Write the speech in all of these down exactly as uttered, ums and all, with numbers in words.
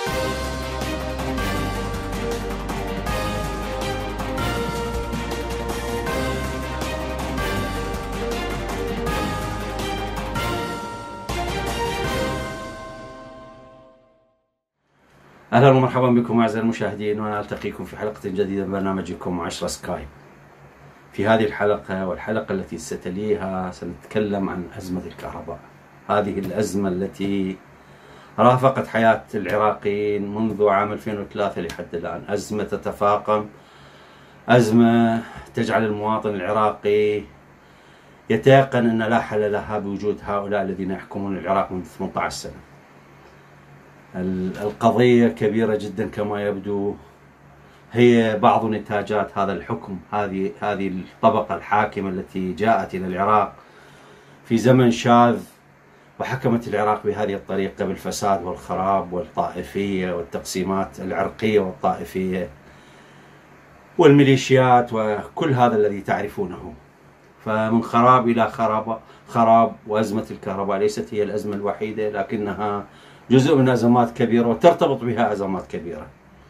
أهلا ومرحبا بكم أعزائي المشاهدين، وأنا ألتقيكم في حلقة جديدة من برنامجكم عشرة سكاي. في هذه الحلقة والحلقة التي ستليها سنتكلم عن أزمة الكهرباء، هذه الأزمة التي رافقت حياة العراقيين منذ عام ألفين وثلاثة لحد الآن، أزمة تتفاقم، أزمة تجعل المواطن العراقي يتيقن أن لا حل لها بوجود هؤلاء الذين يحكمون العراق منذ ثمانية عشر سنة. القضية كبيرة جدا كما يبدو، هي بعض نتاجات هذا الحكم، هذه هذه الطبقة الحاكمة التي جاءت إلى العراق في زمن شاذ وحكمت العراق بهذه الطريقة بالفساد والخراب والطائفية والتقسيمات العرقية والطائفية والميليشيات وكل هذا الذي تعرفونه. فمن خراب إلى خراب خراب، وأزمة الكهرباء ليست هي الأزمة الوحيدة، لكنها جزء من أزمات كبيرة وترتبط بها أزمات كبيرة.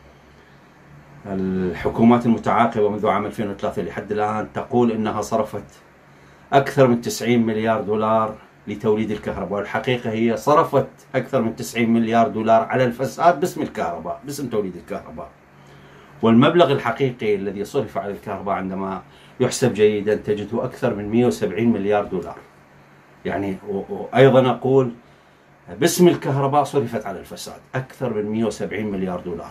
الحكومات المتعاقبة منذ عام ألفين وثلاثة لحد الآن تقول إنها صرفت أكثر من تسعين مليار دولار لتوليد الكهرباء، والحقيقة هي صرفت أكثر من تسعين مليار دولار على الفساد باسم الكهرباء، باسم توليد الكهرباء. والمبلغ الحقيقي الذي صرف على الكهرباء عندما يحسب جيدا تجده أكثر من مئة وسبعين مليار دولار. يعني وأيضا أقول باسم الكهرباء صرفت على الفساد أكثر من مئة وسبعين مليار دولار،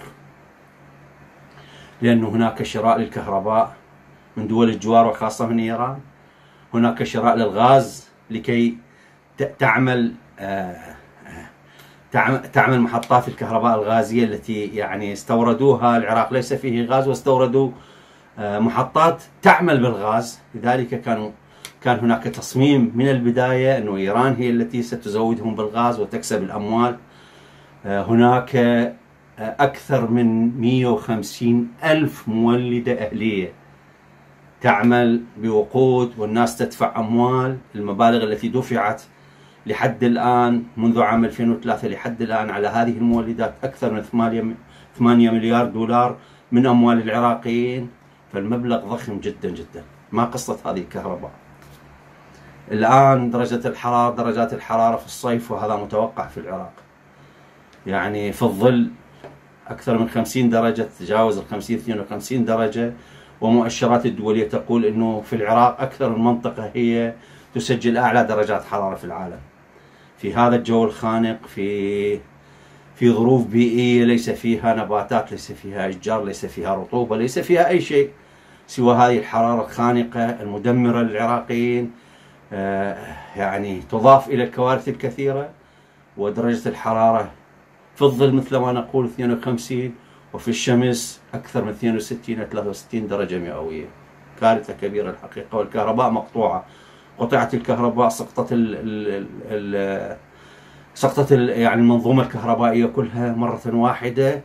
لأن هناك شراء للكهرباء من دول الجوار وخاصة من إيران، هناك شراء للغاز لكي تعمل تعمل محطات الكهرباء الغازية التي يعني استوردوها. العراق ليس فيه غاز واستوردوا محطات تعمل بالغاز، لذلك كانوا كان هناك تصميم من البداية أنه إيران هي التي ستزودهم بالغاز وتكسب الأموال. هناك أكثر من مئة وخمسين ألف مولدة أهلية تعمل بوقود، والناس تدفع أموال. المبالغ التي دفعت لحد الآن منذ عام ألفين وثلاثة لحد الآن على هذه المولدات أكثر من ثمانية مليار دولار من أموال العراقيين، فالمبلغ ضخم جدا جدا. ما قصة هذه الكهرباء؟ الآن درجة الحرارة درجات الحرارة في الصيف، وهذا متوقع في العراق، يعني في الظل أكثر من خمسين درجة، تجاوز الخمسين اثنين وخمسين درجة، ومؤشرات الدولية تقول أنه في العراق أكثر المنطقة هي تسجل أعلى درجات حرارة في العالم. في هذا الجو الخانق، في في ظروف بيئية ليس فيها نباتات، ليس فيها أشجار، ليس فيها رطوبة، ليس فيها أي شيء سوى هذه الحرارة الخانقة المدمرة للعراقيين، يعني تضاف إلى الكوارث الكثيرة. ودرجة الحرارة في الظل مثل ما نقول اثنين وخمسين، وفي الشمس أكثر من اثنين وستين إلى ثلاثة وستين درجة مئوية. كارثة كبيرة الحقيقة. والكهرباء مقطوعة، قطعت الكهرباء، سقطت ال ال ال سقطت ال يعني المنظومة الكهربائية كلها مرة واحدة،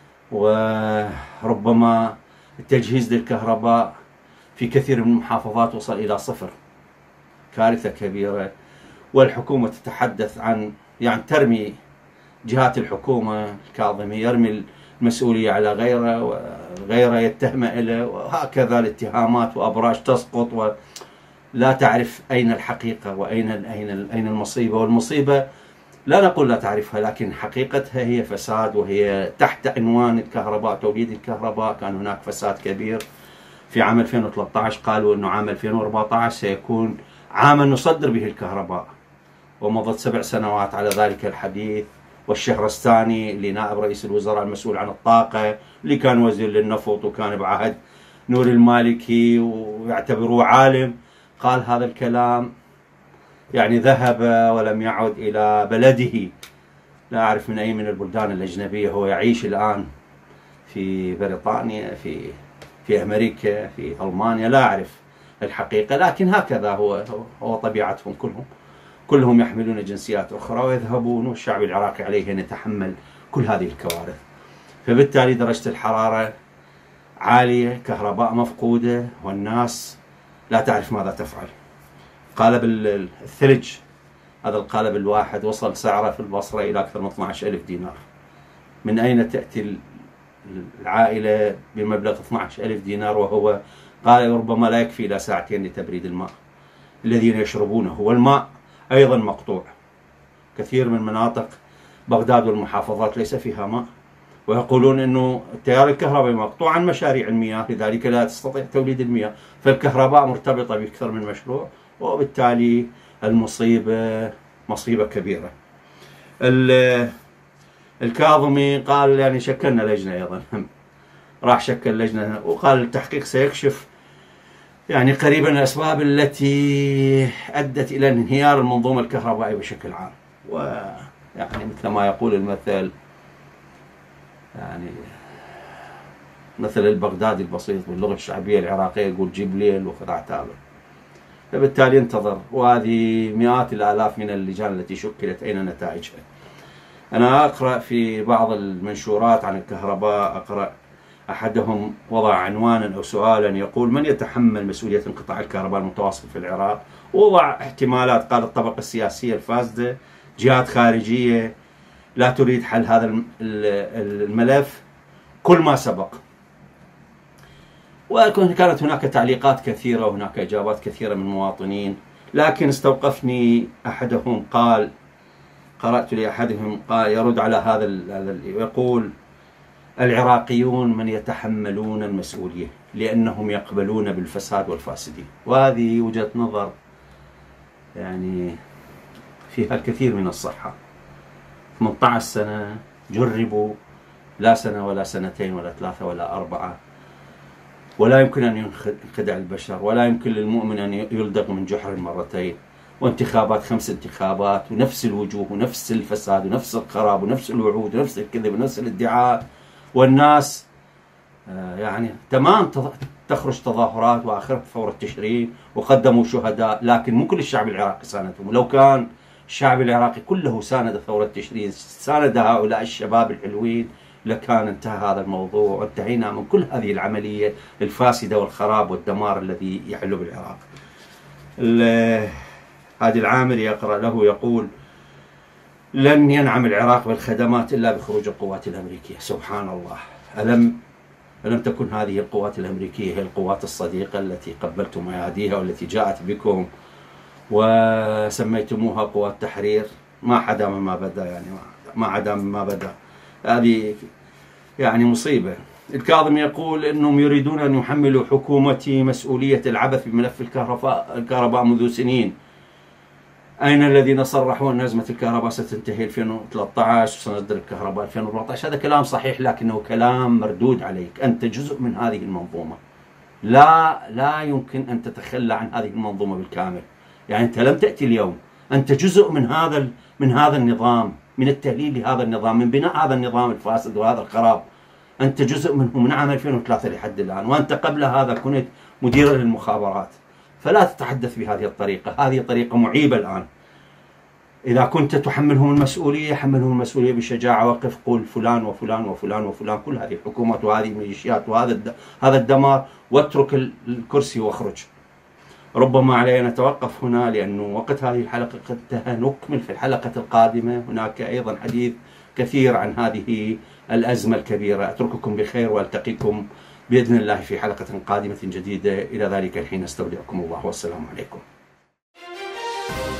وربما التجهيز للكهرباء في كثير من المحافظات وصل إلى صفر. كارثة كبيرة. والحكومة تتحدث عن يعني ترمي جهات الحكومة، الكاظمي يرمي المسؤولية على غيره وغيره يتهم إليه، وهكذا الاتهامات وأبراج تسقط ولا تعرف أين الحقيقة وأين أين أين المصيبة. والمصيبة لا نقول لا تعرفها، لكن حقيقتها هي فساد، وهي تحت عنوان الكهرباء، توليد الكهرباء. كان هناك فساد كبير في عام ألفين وثلاثة عشر، قالوا أنه عام ألفين وأربعة عشر سيكون عاما نصدر به الكهرباء، ومضت سبع سنوات على ذلك الحديث. والشهرستاني اللي نائب رئيس الوزراء المسؤول عن الطاقة، اللي كان وزير للنفط وكان بعهد نور المالكي ويعتبروه عالم، قال هذا الكلام، يعني ذهب ولم يعد إلى بلده. لا أعرف من أي من البلدان الأجنبية هو يعيش الآن، في بريطانيا، في في أمريكا، في ألمانيا، لا أعرف الحقيقة، لكن هكذا هو هو طبيعتهم. كلهم كلهم يحملون جنسيات أخرى ويذهبون، والشعب العراقي عليه أن يتحمل كل هذه الكوارث. فبالتالي درجة الحرارة عالية، كهرباء مفقودة، والناس لا تعرف ماذا تفعل. قالب الثلج، هذا القالب الواحد وصل سعره في البصرة إلى أكثر من اثني عشر ألف دينار. من أين تأتي العائلة بمبلغ اثني عشر ألف دينار، وهو قال ربما لا يكفي إلى ساعتين لتبريد الماء الذين يشربونه، والماء أيضا مقطوع. كثير من مناطق بغداد والمحافظات ليس فيها ماء، ويقولون أنه التيار الكهربائي مقطوع عن مشاريع المياه، لذلك لا تستطيع توليد المياه. فالكهرباء مرتبطة بأكثر من مشروع، وبالتالي المصيبة مصيبة كبيرة. الكاظمي قال يعني شكلنا لجنة أيضا، راح شكل لجنة وقال التحقيق سيكشف يعني قريبا الأسباب التي أدت إلى انهيار المنظومة الكهربائية بشكل عام. ويعني مثل ما يقول المثل، يعني مثل البغدادي البسيط باللغة الشعبية العراقية يقول جيب ليل وخذ عتابه. فبالتالي انتظر، وهذه مئات الآلاف من اللجان التي شكلت أين نتائجها. أنا أقرأ في بعض المنشورات عن الكهرباء، أقرأ أحدهم وضع عنوانا أو سؤالا يقول من يتحمل مسؤولية انقطاع الكهرباء المتواصل في العراق، ووضع احتمالات، قال الطبقة السياسية الفاسدة، جهات خارجية لا تريد حل هذا الملف، كل ما سبق. وكانت هناك تعليقات كثيرة وهناك إجابات كثيرة من مواطنين، لكن استوقفني أحدهم قال، قرأت لأحدهم قال يرد على هذا يقول العراقيون من يتحملون المسؤولية لأنهم يقبلون بالفساد والفاسدين. وهذه وجهة نظر يعني فيها الكثير من الصحة. ثمانية عشر سنة جربوا، لا سنة ولا سنتين ولا ثلاثة ولا أربعة، ولا يمكن أن ينخدع البشر، ولا يمكن للمؤمن أن يلدغ من جحر مرتين، وانتخابات خمس انتخابات ونفس الوجوه ونفس الفساد ونفس الخراب ونفس الوعود ونفس الكذب ونفس الادعاء، والناس يعني تمام تخرج تظاهرات وآخرها ثورة تشرين وقدموا شهداء، لكن مو كل الشعب العراقي ساندهم. ولو كان الشعب العراقي كله ساند ثورة تشرين، ساند هؤلاء الشباب الحلوين، لكان انتهى هذا الموضوع وانتهينا من كل هذه العملية الفاسدة والخراب والدمار الذي يحل بالعراق. هادي العامري يقرأ له يقول لن ينعم العراق بالخدمات إلا بخروج القوات الأمريكية. سبحان الله، ألم ألم تكن هذه القوات الأمريكية هي القوات الصديقة التي قبلتم أياديها والتي جاءت بكم وسميتموها قوات تحرير؟ ما حدا ما بدأ، يعني ما عدا ما بدأ. هذه يعني مصيبة. الكاظمي يقول أنهم يريدون أن يحملوا حكومتي مسؤولية العبث بملف الكهرباء الكهرباء منذ سنين. أين الذين صرحوا أن أزمة الكهرباء ستنتهي ألفين وثلاثة عشر وسنصدر الكهرباء ألفين وأربعة عشر؟ هذا كلام صحيح، لكنه كلام مردود عليك. أنت جزء من هذه المنظومة، لا لا يمكن أن تتخلى عن هذه المنظومة بالكامل. يعني أنت لم تأتي اليوم، أنت جزء من هذا من هذا النظام، من التهليل لهذا النظام، من بناء هذا النظام الفاسد وهذا الخراب. أنت جزء منه من عام ألفين وثلاثة لحد الآن، وأنت قبل هذا كنت مديرا للمخابرات. فلا تتحدث بهذه الطريقة، هذه طريقة معيبة الآن. إذا كنت تحملهم المسؤولية، حملهم المسؤولية بشجاعة، وقف قول فلان وفلان وفلان وفلان، كل هذه الحكومات وهذه الميليشيات وهذا هذا الدمار، واترك الكرسي واخرج. ربما علينا نتوقف هنا لأنه وقت هذه الحلقة قد انتهى. نكمل في الحلقة القادمة، هناك أيضا حديث كثير عن هذه الأزمة الكبيرة. أترككم بخير وألتقيكم بإذن الله في حلقة قادمة جديدة. إلى ذلك الحين استودعكم الله والسلام عليكم.